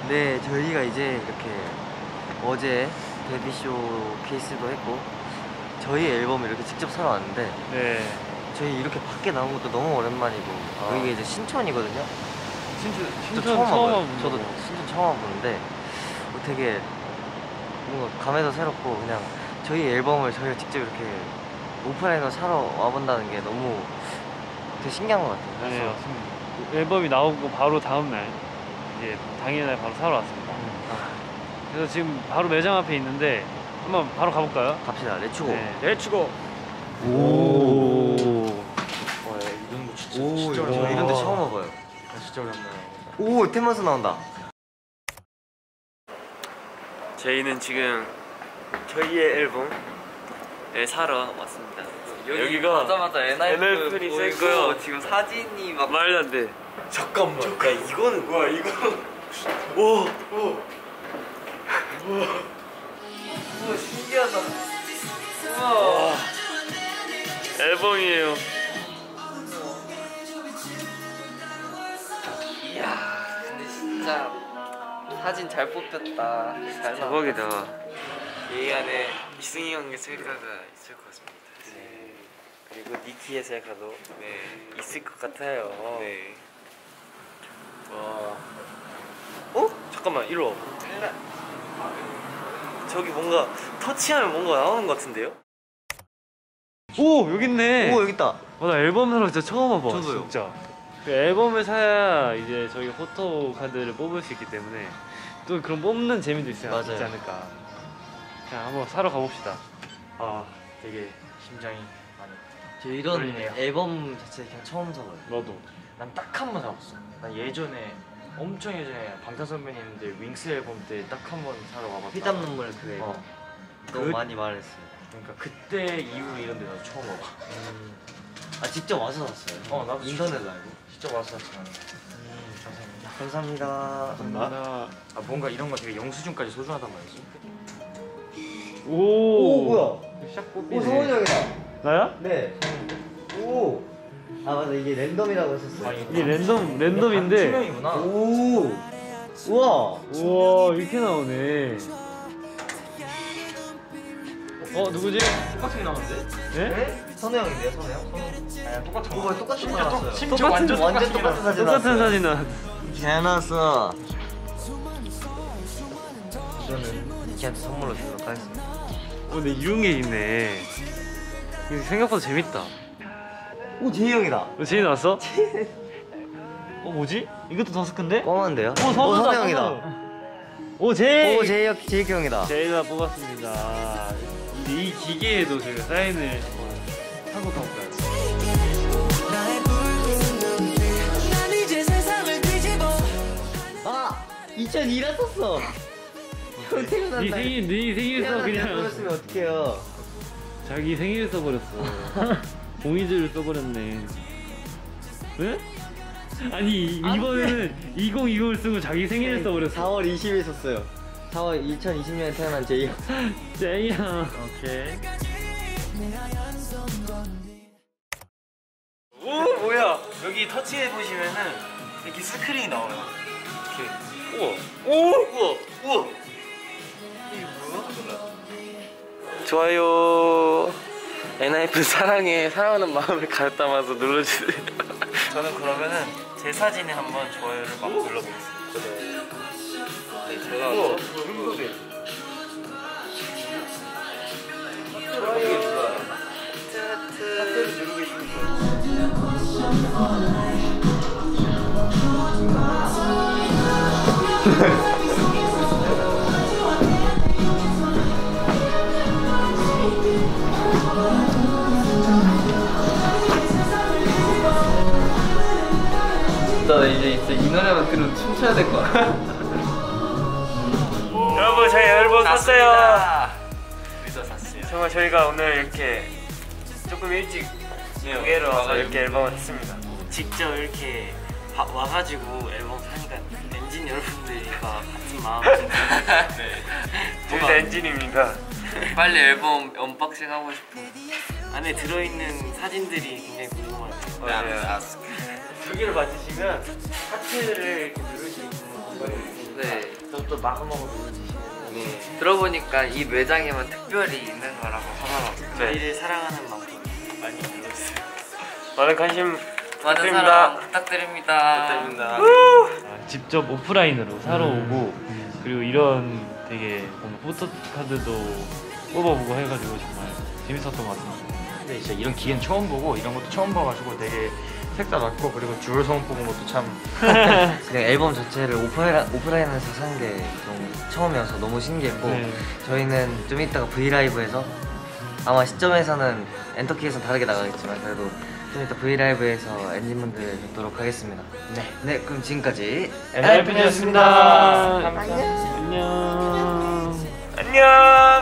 네, 저희가 이제 이렇게 어제 데뷔쇼 케이스도 했고 저희 앨범을 이렇게 직접 사러 왔는데 네. 저희 이렇게 밖에 나온 것도 너무 오랜만이고 여기가 이제 신촌이거든요. 신촌 처음 와봐요. 저도 와보는 신촌 처음 와보는데 되게 뭔가 감회도 새롭고 그냥 저희 앨범을 저희가 직접 이렇게 오프라인으로 사러 와본다는 게 너무 되게 신기한 것 같아요. 네, 그래서 맞습니다. 앨범이 나오고 바로 다음날 이제 당일날 바로 사러 왔습니다. 그래서 지금 바로 매장 앞에 있는데 한번 바로 가볼까요? 갑시다. 렛츠고. 네. 렛츠고. 오. 와, 이런 거 진짜 오, 진짜 저 오랜만이야. 이런 데 처음 와봐요. 진짜 오랜만이야. 오, 테마스 나온다. 저희는 지금 저희의 앨범을 사러 왔습니다. 여기가 가자마자 NIF를 보이고요. 지금 사진이 막 말도 안 돼. 잠깐만. 야, 이거는 뭐야 이거? 오! 우와, 신기하다. 와. 앨범이에요. 이야, 근데 진짜 사진 잘 뽑혔다. 잘 대박이다. 이 안에 이승희 형의 셀카가 있을 것 같습니다. 네. 그리고 니키의 셀카도 있을 것 같아요. 네. 와. 어? 잠깐만, 이리 와. 저기 뭔가 터치하면 뭔가 나오는 것 같은데요? 오, 여기 있네. 오, 여기 있다. 나 앨범 사러 진짜 처음 와봐. 저도요. 진짜. 그 앨범을 사야 이제 저희 포토 카드를 뽑을 수 있기 때문에 또 그런 뽑는 재미도 있지 맞아요. 않을까. 그냥 한번 사러 가봅시다. 아, 되게 심장이 많이. 저 이런 떨리네요. 앨범 자체 그냥 처음 사봐요. 너도. 난 딱 한 번 사봤어. 난 예전에 엄청 예전에 방탄소년단님들 윙스 앨범 때 딱 한 번 사러 와봤다. 피땀 눈물 그 앨범. 어. 너무 그- 많이 말했어요. 그러니까 그때 이후 이런 데 나 처음 와봐. 아, 직접 와서 샀어요? 어, 나도 인터넷 말고. 직접 와서 샀지 나는. 감사합니다. 감사합니다. 나. 아 뭔가 이런 거 되게 영수증까지 소중하단 말이지. 오. 뭐야? 샥 뽑히네. 형이다. 나야? 네. 오. 아, 맞아. 이게 랜덤이라고 했었어요. 이게 랜덤인데. 투명이구나. 오. 우와. 우와, 이렇게 나오네. 누구지? 똑같은 게 나오는데? 네? 네? 선우 형인데요, 선우 형? 아니 똑같은 오, 똑같이 나왔어요. 심지어 완전 완전 똑같은 똑같은 사진 똑같은 나왔어요. 사진 나왔어. 잘 나왔어. 이거는 니키한테 선물로 주도록 하겠습니다. 근데 이런 게 있네. 이거 생각보다 재밌다. 오, 제이 형이다. 제이 나왔어? 뭐지? 이것도 더스크인데? 껌한데요? 선우다, 선우 형이다. 오, 제이! 오, 제이 형이다. 제이가 뽑았습니다. 근데 이 기계에도 저희가 사인을 하고 가볼까요? 아, 2002라 썼어. 형 태어난 날. 네 생일 써 태어난 날 그냥. 써버렸으면 어떡해요. 자기 생일 써버렸어. 공이즈를 써버렸네. 응? 아니 이번에는 2020을 쓰고 자기 생일을 써버렸어. 4월 20일 썼어요. 4월 2020년에 태어난 제이 형. 제이야. 오케이. 오, 뭐야? 여기 터치해 보시면은 이렇게 스크린이 나와요. 이렇게. 우와. 우와. 이게 뭐야? 좋아요. NIF 사랑하는 마음을 가득 담아서 눌러주세요. 저는 그러면은 제 사진에 한번 좋아요를 막 눌러보겠습니다. 네, 제가 우와, 흥분돼. 하트를 누르고 있습니다. 나 이제 이 노래만 들으면 춤춰야 될 것 같아. 여러분, 저희 앨범 샀어요. 우리도 샀어요. 정말 저희가 오늘 이렇게 조금 일찍 무게로 와서 이렇게 앨범을 했습니다. 직접 이렇게 와가지고 앨범 사니까 엔진 여러분들과 같은 마음을 네. 둘 다 엔진입니다. 빨리 앨범 언박싱 하고 싶어. 안에 들어있는 사진들이 굉장히 궁금하네요. 맞아요. 여기를 맞추시면 하트를 이렇게 누를 수 있는 공간이 있습니다. 네. 또 마구마구 눌러주시는. 네. 들어보니까 이 매장에만 특별히 있는 거라고 하더라고요. 저희를 사랑하는 만큼 많이 불러주세요. 많은 관심 많은 부탁드립니다. 사랑 부탁드립니다. 부탁드립니다. 직접 오프라인으로 사러 오고 그리고 이런 되게 뭔가 포토카드도 뽑아보고 해가지고 정말 재밌었던 것 같습니다. 근데 진짜 이런 기계는 처음 보고 이런 것도 처음 봐가지고 되게 색다르고 그리고 줄 서 뽑은 것도 참 그냥 앨범 자체를 오프라인에서 사는 게 좀 처음이어서 너무 신기했고 네. 저희는 좀 이따가 브이라이브에서 아마 시점에서는 엔터키에서 다르게 나가겠지만 그래도 좀 이따 브이라이브에서 엔진분들 뵙도록 하겠습니다. 네, 그럼 지금까지 엔하이픈이었습니다. 감사합니다. 안녕. 안녕.